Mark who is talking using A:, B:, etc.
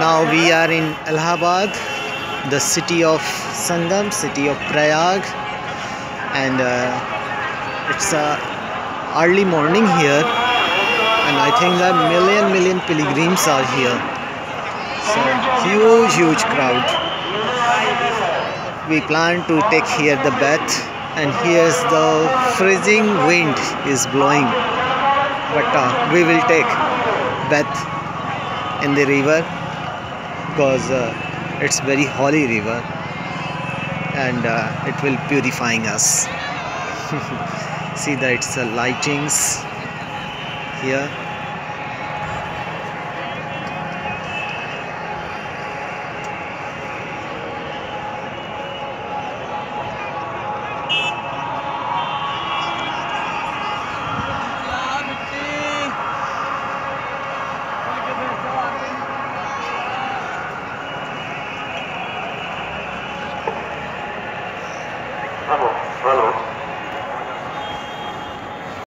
A: now we are in Allahabad, the city of Sangam, city of Prayag, and it's early morning here, and I think that million pilgrims are here. So huge crowd. We plan to take here the bath, and here's the freezing wind is blowing, but we will take bath in the river because it's very holy river, and it will purifying us. See that it's lightings here.